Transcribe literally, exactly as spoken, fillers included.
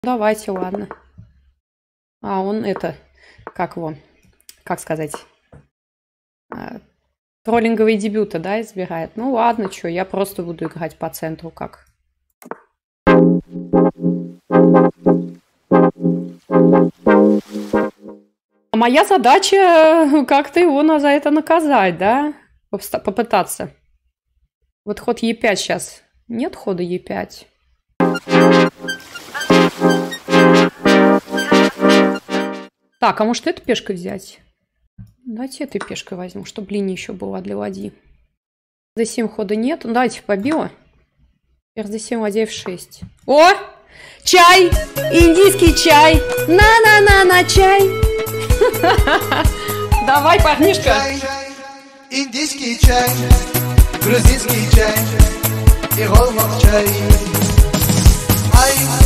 Давайте, ладно. А, он это... Как его? Как сказать? А, троллинговые дебюты, да, избирает? Ну ладно, что, я просто буду играть по центру, как... Моя задача как-то его за это наказать, да? Попытаться. Вот ход е пять сейчас. Нет хода е пять. Так, а может эту пешкой взять? Давайте этой пешкой возьму, чтобы линия еще была для ладьи. дэ семь хода нет. Ну, давайте побила. Ферзь дэ семь, ладья эф шесть. О! Чай! Индийский чай! На-на-на-на, чай! Давай, парнишка! Чай, индийский чай, грузинский чай и голмак чай. Ай,